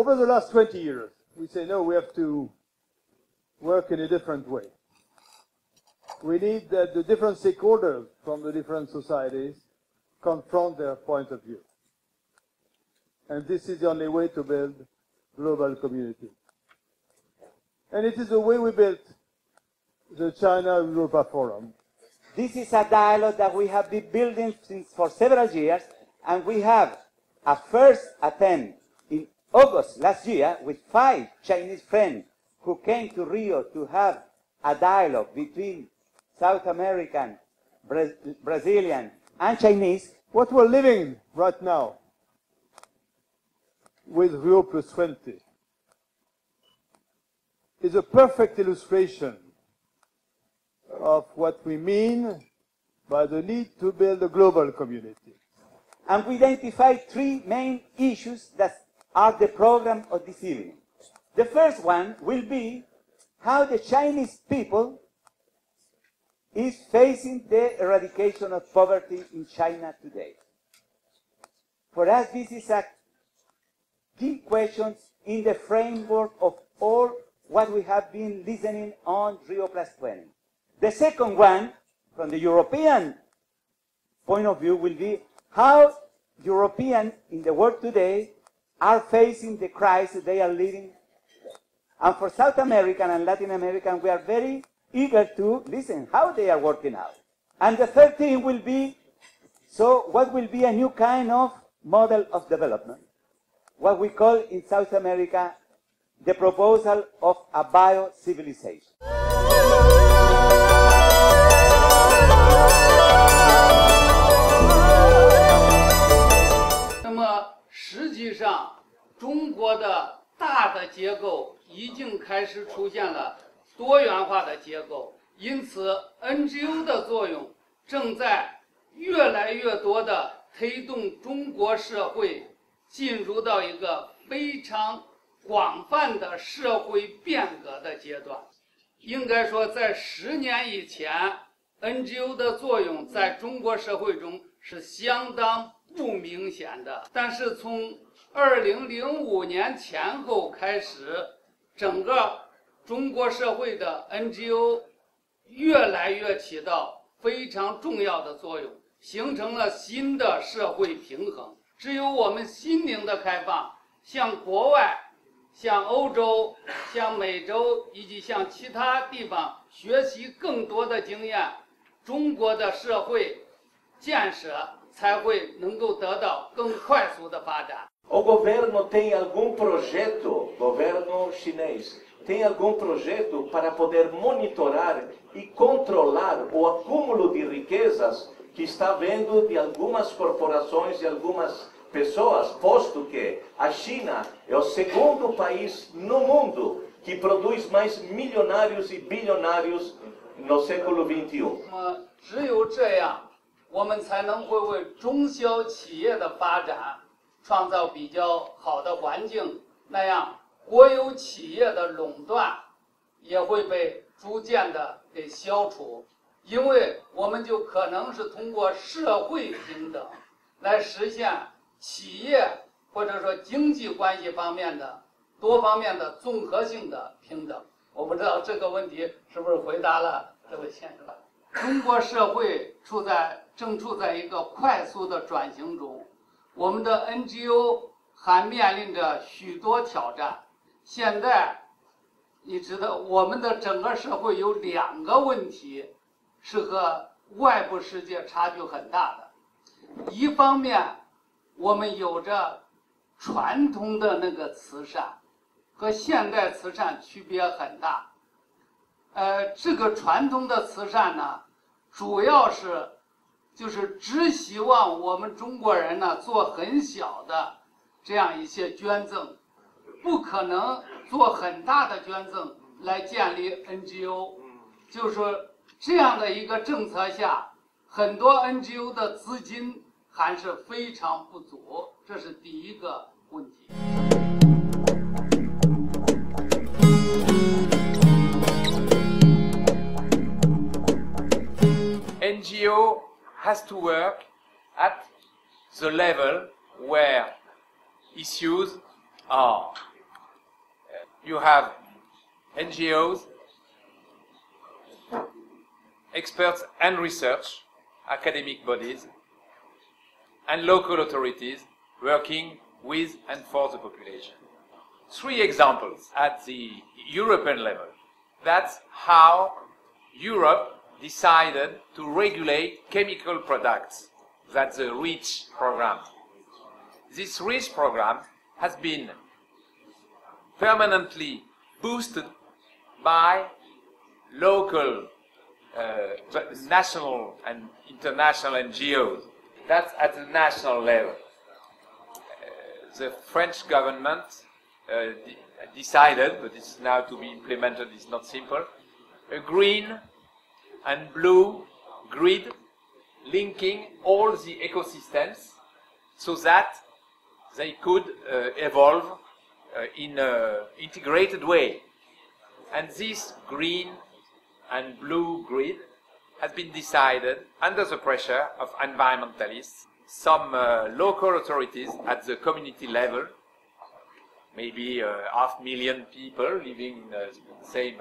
over the last 20 years, we say, no, we have to work in a different way. We need that the different stakeholders from the different societies confront their point of view. And this is the only way to build global community. And it is the way we built the China-Europa Forum. This is a dialogue that we have been building for several years, and we have a first attempt in August last year with 5 Chinese friends who came to Rio to have a dialogue between South American, Brazilian, and Chinese. What we're living right now with Rio Plus 20 is a perfect illustration of what we mean by the need to build a global community. And we identified 3 main issues that are the program of this evening. The first one will be how the Chinese people is facing the eradication of poverty in China today. For us, this is a key question in the framework of all what we have been listening on Rio Plus 20. The second one, from the European point of view, will be how Europeans in the world today are facing the crisis they are living. And for South American and Latin American, we are very eager to listen how they are working out. And the third thing will be, so what will be a new kind of model of development? What we call in South America the proposal of a bio-civilization. 那么实际上，中国的大的结构已经开始出现了多元化的结构，因此 NGO 的作用正在越来越多的推动中国社会进入到一个非常广泛的社会变革的阶段。应该说，在10年以前 ，NGO 的作用在中国社会中是相当不明显的。但是从2005年前后开始，整个中国社会的 NGO 越来越起到非常重要的作用，形成了新的社会平衡。只有我们心灵的开放，向国外、向欧洲、向美洲以及向其他地方学习更多的经验，中国的社会建设才会能够得到更快速的发展。 O governo tem algum projeto, governo chinês, tem algum projeto para poder monitorar e controlar o acúmulo de riquezas que está vendo de algumas corporações e algumas pessoas, posto que a China é o segundo país no mundo que produz mais milionários e bilionários no século XXI. 只有这样，我们才能会为中小企业的发展创造比较好的环境，那样国有企业的垄断也会被逐渐的给消除，因为我们就可能是通过社会平等来实现企业或者说经济关系方面的多方面的综合性的平等。我不知道这个问题是不是回答了这位先生。中国社会正处在一个快速的转型中，我们的 NGO 还面临着许多挑战。现在你知道，我们的整个社会有2个问题是和外部世界差距很大的。一方面，我们有着传统的那个慈善，和现代慈善区别很大。这个传统的慈善呢，主要是就是只希望我们中国人呢做很小的这样一些捐赠，不可能做很大的捐赠来建立 NGO。就是说这样的一个政策下，很多 NGO 的资金还是非常不足，这是第一个问题。 NGO has to work at the level where issues are you have NGOs, experts and research, academic bodies, and local authorities working with and for the population. 3 examples at the European level. That's how Europe decided to regulate chemical products. That's the REACH program. This REACH program has been permanently boosted by local, national and international NGOs. That's at the national level. The French government decided, but it's now to be implemented, it's not simple, a green and blue grid linking all the ecosystems so that they could evolve in an integrated way. And this green and blue grid has been decided under the pressure of environmentalists, some local authorities at the community level, maybe 500,000 people living in the same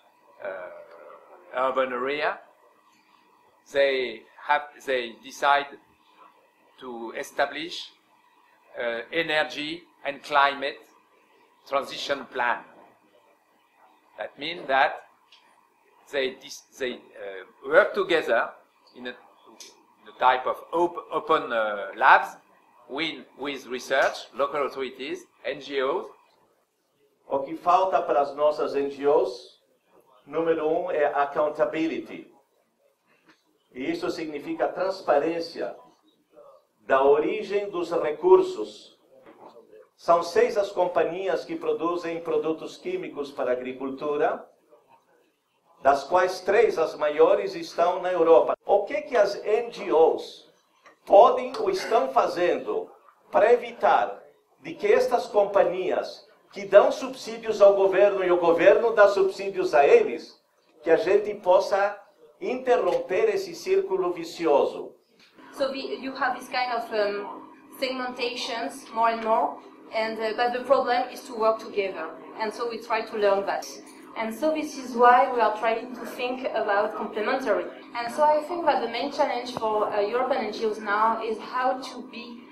urban area. They decide to establish energy and climate transition plan. That means that they work together in a type of open labs with research, local authorities, NGOs. O que falta para as nossas NGOs, número 1, é accountability. E isso significa transparência da origem dos recursos. São 6 as companhias que produzem produtos químicos para a agricultura, das quais 3, as maiores, estão na Europa. O que as NGOs podem ou estão fazendo para evitar de que estas companhias que dão subsídios ao governo e o governo dá subsídios a eles, que a gente possa interromper esse círculo vicioso? So you have this kind of segmentations more and more, and but the problem is to work together, and so we try to learn that. And so this is why we are trying to think about complementary. And so I think that the main challenge for European NGOs now is how to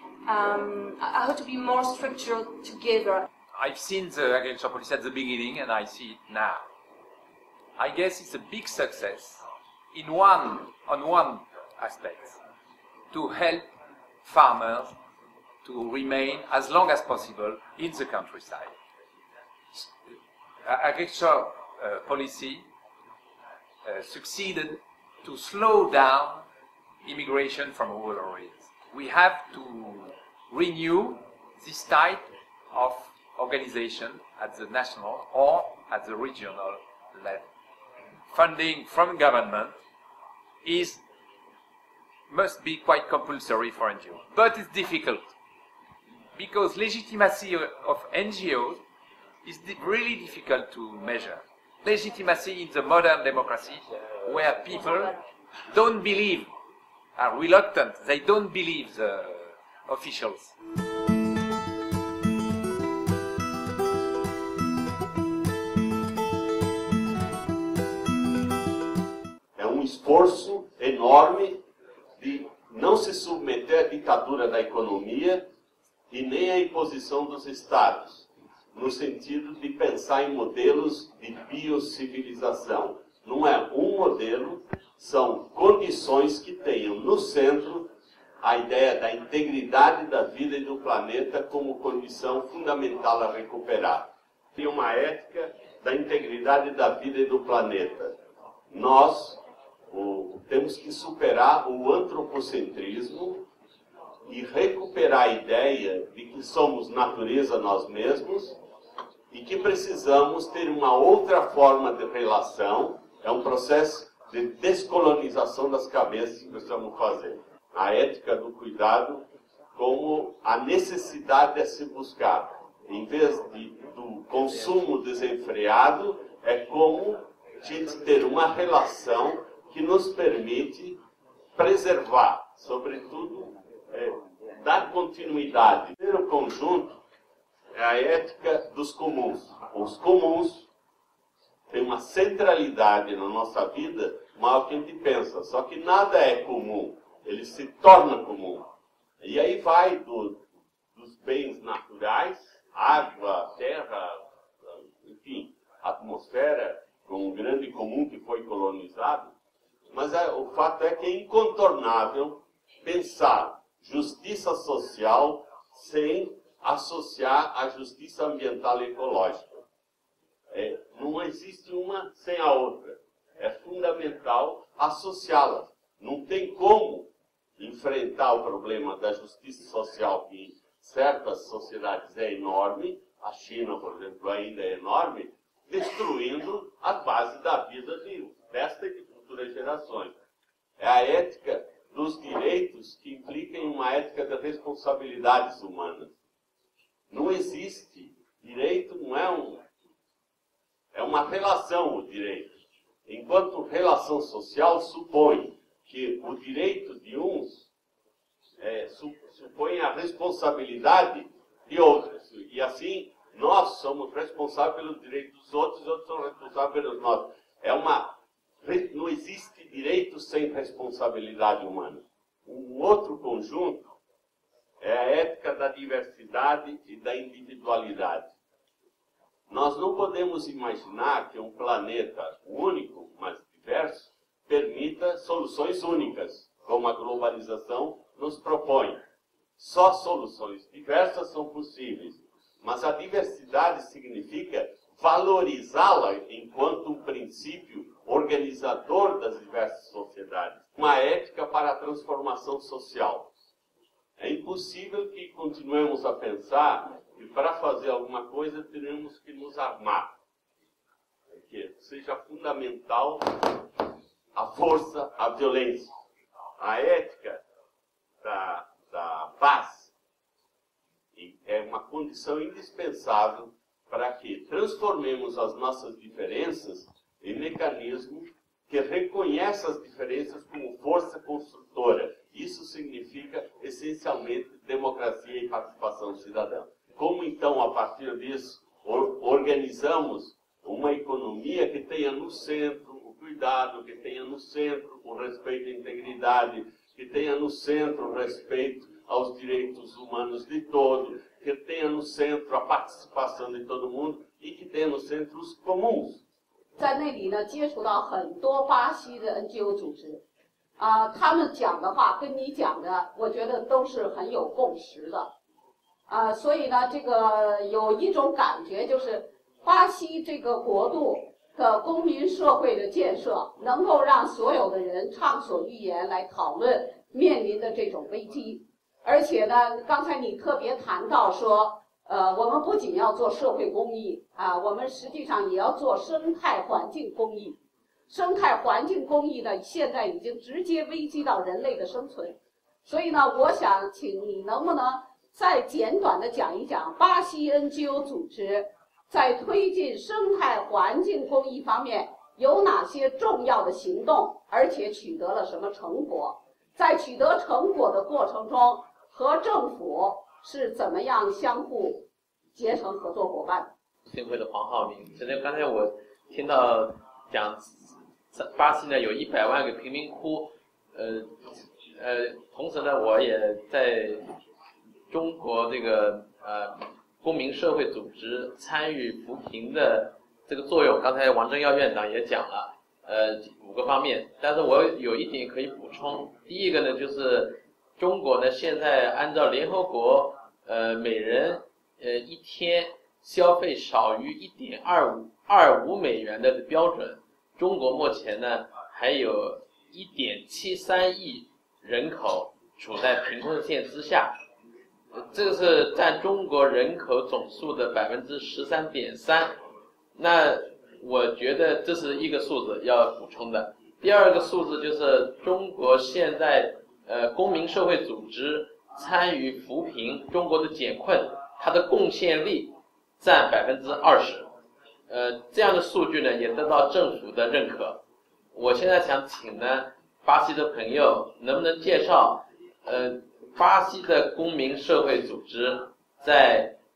be more structured together. I've seen the agriculture policy at the beginning and I see it now. I guess it's a big success on one aspect, to help farmers to remain as long as possible in the countryside. Agriculture policy succeeded to slow down immigration from rural areas. We have to renew this type of organization at the national or at the regional level. Funding from government must be quite compulsory for NGOs, but it's difficult because legitimacy of NGOs is really difficult to measure. Legitimacy in the modern democracy, where people don't believe, are reluctant, they don't believe the officials. É um esforço enorme de não se submeter à ditadura da economia e nem à imposição dos estados, no sentido de pensar em modelos de biocivilização. Não é um modelo, são condições que tenham no centro a ideia da integridade da vida e do planeta como condição fundamental a recuperar. Tem uma ética da integridade da vida e do planeta. Nós temos que superar o antropocentrismo e recuperar a ideia de que somos natureza nós mesmos e que precisamos ter uma outra forma de relação. É um processo de descolonização das cabeças que precisamos fazer. A ética do cuidado como a necessidade a se buscar. Em vez do consumo desenfreado, é como a gente ter uma relação que nos permite preservar, sobretudo, dar continuidade. O primeiro conjunto é a ética dos comuns. Os comuns têm uma centralidade na nossa vida maior que a gente pensa. Só que nada é comum, ele se torna comum. E aí vai dos bens naturais, água, terra, enfim, atmosfera, com um grande comum que foi colonizado. Mas o fato é que é incontornável pensar justiça social sem associar a justiça ambiental e ecológica. Não existe uma sem a outra. É fundamental associá-las. Não tem como enfrentar o problema da justiça social, que em certas sociedades é enorme, a China, por exemplo, ainda é enorme, destruindo a base da vida desta e de futuras gerações. É a ética dos direitos que implica em uma ética de responsabilidades humanas. Não existe direito, não é uma relação o direito. Enquanto relação social supõe que o direito de uns supõe a responsabilidade de outros. E assim, nós somos responsáveis pelos direitos dos outros, os outros são responsáveis pelos nossos. Não existe direito sem responsabilidade humana. Um outro conjunto é a ética da diversidade e da individualidade. Nós não podemos imaginar que um planeta único, mas diverso, permita soluções únicas, como a globalização nos propõe. Só soluções diversas são possíveis, mas a diversidade significa valorizá-la enquanto um princípio organizador das diversas sociedades, uma ética para a transformação social. É impossível que continuemos a pensar que para fazer alguma coisa teremos que nos armar, que seja fundamental a força, a violência. A ética da paz é uma condição indispensável para que transformemos as nossas diferenças em mecanismos que reconhecem as diferenças como força construtora. Isso significa, essencialmente, democracia e participação cidadã. Como, então, a partir disso, organizamos uma economia que tenha no centro o cuidado, que tenha no centro o respeito à integridade, que tenha no centro o respeito aos direitos humanos de todos, que tenha no centro a participação de todo mundo e que tenha no centro os comuns. 在那里呢，接触到很多巴西的 NGO 组织，他们讲的话跟你讲的，我觉得都是很有共识的，所以呢，这个有一种感觉就是，巴西这个国度的公民社会的建设，能够让所有的人畅所欲言来讨论面临的这种危机，而且呢，刚才你特别谈到说。我们不仅要做社会公益我们实际上也要做生态环境公益。生态环境公益呢，现在已经直接危及到人类的生存。所以呢，我想请你能不能再简短的讲一讲巴西 NGO 组织在推进生态环境公益方面有哪些重要的行动，而且取得了什么成果？在取得成果的过程中，和政府是怎么样相互结成合作伙伴？ 协会的黄浩明，其实刚才我听到讲，巴西呢有100万个贫民窟，同时呢我也在中国这个公民社会组织参与扶贫的这个作用，刚才王正耀院长也讲了，5个方面，但是我有一点可以补充，第一个呢就是中国呢现在按照联合国每人一天消费少于1.25美元的标准，中国目前呢还有1.73亿人口处在贫困线之下，这个是占中国人口总数的13.3%。那我觉得这是一个数字要补充的。第二个数字就是中国现在公民社会组织参与扶贫，中国的减困，它的贡献力占20%。这样的数据呢也得到政府的认可。我现在想请呢巴西的朋友能不能介绍巴西的公民社会组织在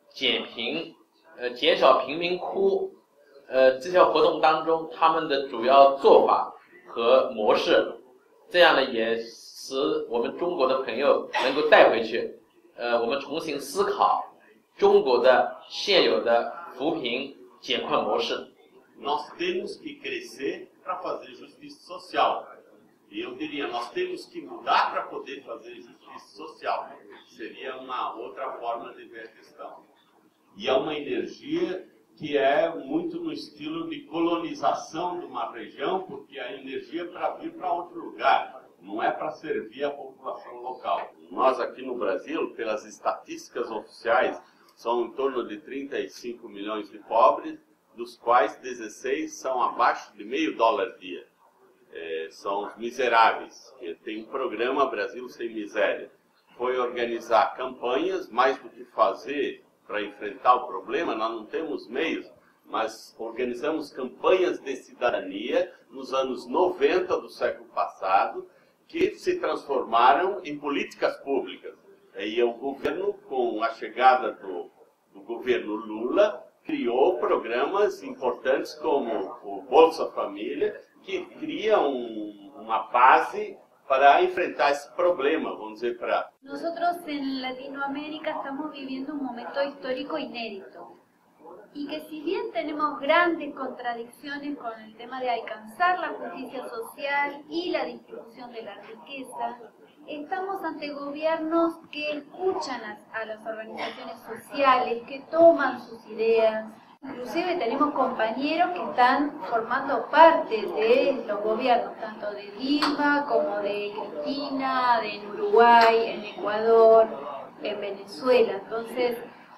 减贫，减少贫民窟，这项活动当中他们的主要做法和模式，这样呢也使我们中国的朋友能够带回去，我们重新思考中国的现有的扶贫减困模式。 Nós temos que crescer para fazer justiça social. E eu diria, nós temos que mudar para poder fazer justiça social. Seria uma outra forma de ver a questão. E é uma energia que é muito no estilo de colonização de uma região, porque a energia é para vir para outro lugar, não é para servir a população local. Nós aqui no Brasil, pelas estatísticas oficiais, são em torno de 35 milhões de pobres, dos quais 16 são abaixo de $0,5 dia. São os miseráveis. Tem um programa Brasil Sem Miséria. Foi organizar campanhas, mais do que fazer para enfrentar o problema, nós não temos meios, mas organizamos campanhas de cidadania nos anos 90 do século passado, que se transformaram em políticas públicas. E o governo, com a chegada do governo Lula, criou programas importantes como o Bolsa Família, que cria uma base para enfrentar esse problema, vamos dizer, para... Nosotros en Latinoamérica estamos viviendo un momento histórico inédito y que si bien tenemos grandes contradicciones con el tema de alcanzar la justicia social y la distribución de la riqueza, estamos ante gobiernos que escuchan a las organizaciones sociales, que toman sus ideas. Inclusive tenemos compañeros que están formando parte de los gobiernos, tanto de Dilma como de Cristina, en Uruguay, en Ecuador, en Venezuela. Entonces,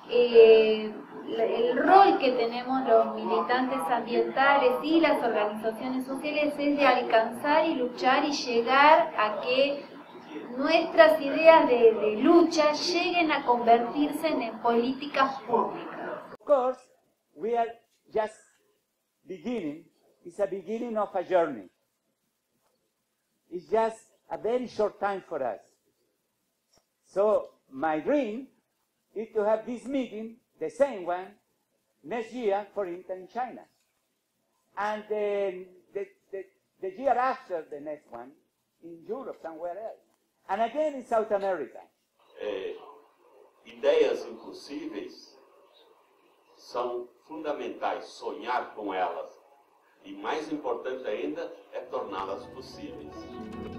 el rol que tenemos los militantes ambientales y las organizaciones sociales es de alcanzar y luchar y llegar a que nuestras ideas de lucha lleguen a convertirse en políticas públicas. Of course, we are just beginning. It's a beginning of a journey. It's just a very short time for us. So my dream is to have this meeting, the same one, next year, for instance, in China. And then the year after the next one, in Europe, somewhere else. And again in South America. Ideias impossíveis são fundamentais, sonhar com elas. E mais importante ainda é torná-las possíveis.